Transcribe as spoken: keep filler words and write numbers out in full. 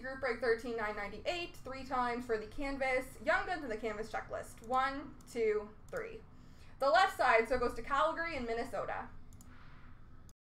Group Break thirteen nine ninety-eight, three times for the canvas. Young Guns and the canvas checklist. One, two, three. The left side, so it goes to Calgary and Minnesota.